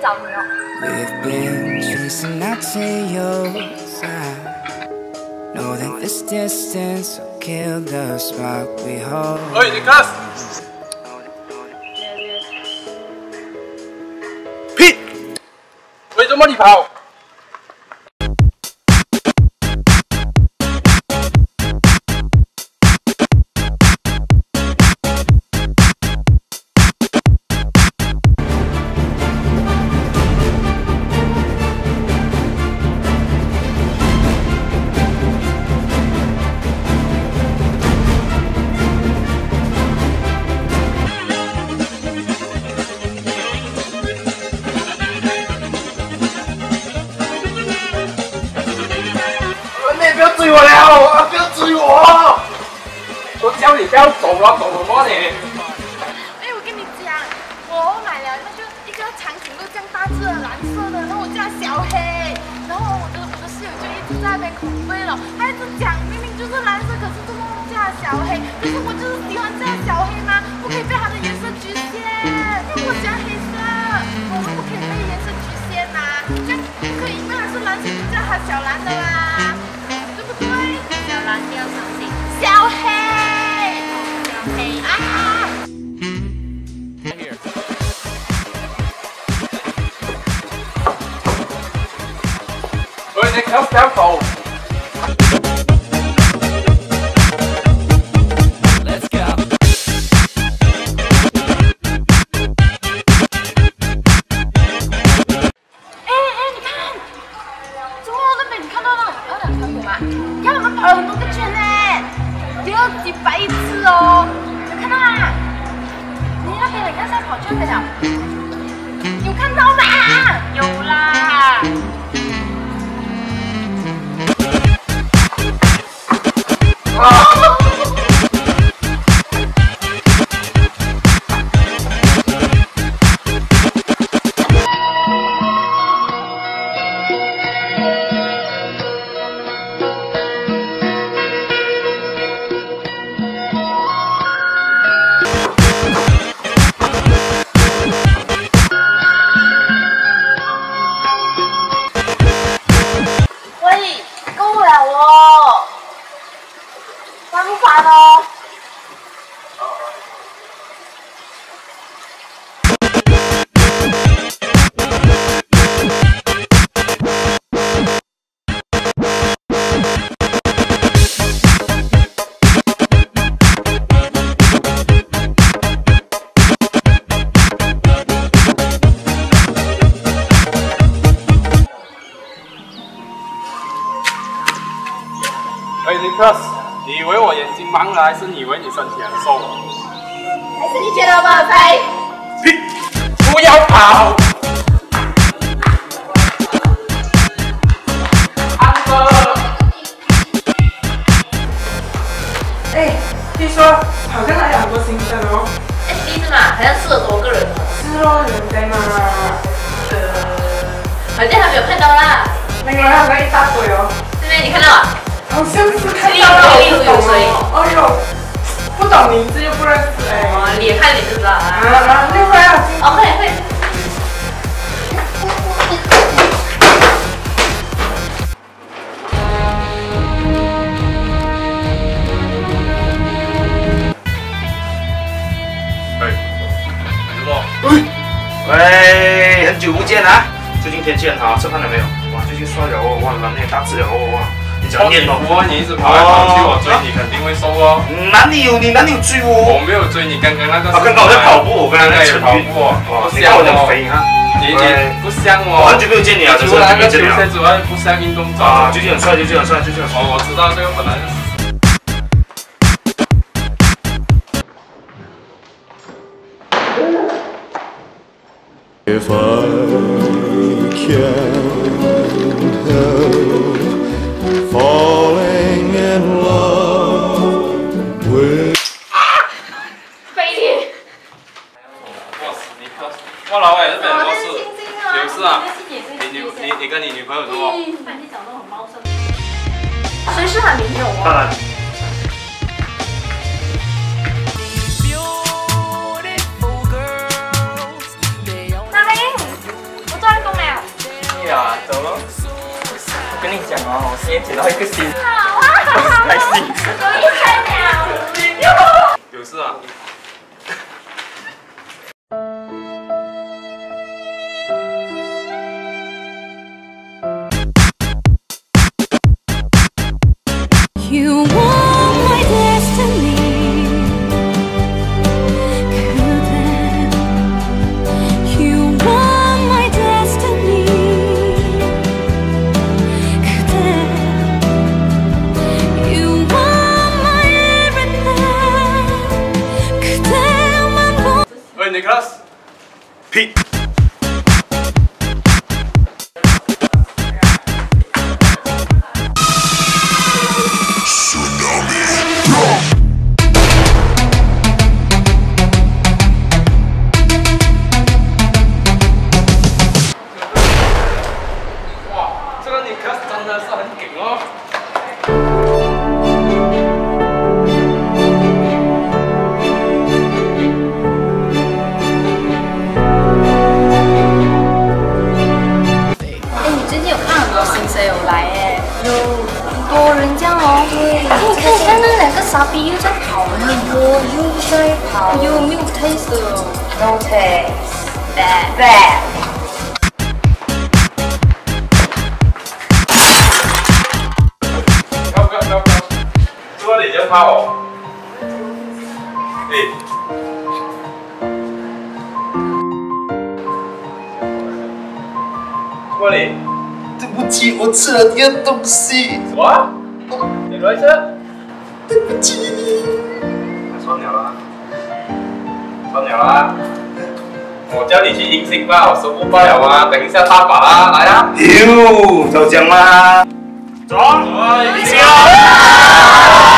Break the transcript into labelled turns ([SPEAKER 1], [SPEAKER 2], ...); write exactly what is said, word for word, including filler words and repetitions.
[SPEAKER 1] 找你哦。
[SPEAKER 2] We've been chasing our tails. I know that this distance will kill the spark we hold.
[SPEAKER 3] 喂，你看。屁！为什么你跑？ 不要追我了！不要追我！我叫你不要走了，走什么你？
[SPEAKER 1] 哎，我跟你讲，我买了那个一个长颈鹿这样大只的蓝色的，然后我叫它小黑，然后我的我的室友就一直在那边恐对了，他一直讲明明就是蓝色，可是怎么叫它小黑？可是我就是喜欢叫它小黑吗？不可以被它的颜色局限，因为我喜欢黑色，我们不可以被颜色局限呐、啊，这样不可以，因为它是蓝色就叫它小蓝的啦。 对，小蓝要相信小黑，小黑啊！
[SPEAKER 3] 喂，你靠不要跑！
[SPEAKER 2] Let's go.
[SPEAKER 1] 哎哎，你看，怎么那边你看到那那两条狗吗？你看我们跑了很多个圈呢，有几百次哦，有看到吗？你那边你看在跑圈没了？有看到吗？有啦。啊！ 烦不烦哦？
[SPEAKER 3] 哎，尼克斯。 你以为我眼睛盲了，还是你以为你身体很瘦？
[SPEAKER 1] 还是你觉得我很肥？
[SPEAKER 3] 屁！不要跑！安哥，
[SPEAKER 4] 哎，听说好像来了很多新生哦。
[SPEAKER 5] 哎，第一次嘛，好像四十多个人哦。
[SPEAKER 4] 是咯，人在嘛？
[SPEAKER 5] 呃，好像还没有看到啦。
[SPEAKER 4] 没有，好像一大堆哦。
[SPEAKER 5] 这边你看到啊？
[SPEAKER 4] 好像是看到了，我不懂哦。哎呦，不懂名字又不认识哎。
[SPEAKER 5] 哦，脸看脸就知道啊。
[SPEAKER 4] 啊啊，六块啊！
[SPEAKER 5] 哦，快点快点。
[SPEAKER 3] 哎，哎，
[SPEAKER 6] 喂，很久不见啊！最近天气很好，吃饭了没有？哇，最近帅了哦，哇，蓝脸大只了哦，哇！ 你讲念哦，
[SPEAKER 3] 我你一直跑来跑去，我追你肯定会瘦哦。
[SPEAKER 6] 哪里有你哪里有追我？
[SPEAKER 3] 我没有追你，刚刚那个。
[SPEAKER 6] 啊，刚刚我在跑步，我刚刚在
[SPEAKER 3] 也跑步哦。
[SPEAKER 6] 哇，你看我这样肥啊！
[SPEAKER 3] 你你不像哦。
[SPEAKER 6] 我很久没有见你啊，真是很久没有见你啊。
[SPEAKER 3] 之外不像运动装。
[SPEAKER 6] 啊，最近很帅，最近很帅，最近很帅。
[SPEAKER 3] 哦，我知道这个本来就是。
[SPEAKER 7] If I can't help falling in love with
[SPEAKER 1] 飞你！
[SPEAKER 3] 哇塞，你靠！我老哎，这边都是有事啊。
[SPEAKER 1] 你
[SPEAKER 3] 你你你你跟你女朋友说哦。
[SPEAKER 1] 看你长得很茂盛。谁是他女朋友啊？
[SPEAKER 6] 当然。
[SPEAKER 1] 大明，
[SPEAKER 3] 跟你讲哦，我今天捡到一个新，
[SPEAKER 1] 好啊，
[SPEAKER 3] 开心。
[SPEAKER 1] 终于开了。
[SPEAKER 6] 有事啊？
[SPEAKER 8] You want my destiny. 그대, you want my destiny. 그대, you want my everything. 그대만 보.
[SPEAKER 6] 喂，Nicholas。屁。 真的是很劲哦！
[SPEAKER 5] 哎，你最近有看很多新生有来哎，有很多人这样哦。对，你看看那两个傻逼又在跑呢，我又在跑，又没有 taste 的 ，no taste，bad bad。
[SPEAKER 6] 做你就怕我，哎，过来，
[SPEAKER 3] 对不起，我吃了你的东西。
[SPEAKER 6] 什么？你说一声。
[SPEAKER 3] 对不起。
[SPEAKER 6] 算了啦，算了啦。我叫你去迎新吧，我收不罢了啊！等一下大把啦，来啊！哟，就这样啦。走，迎新啊！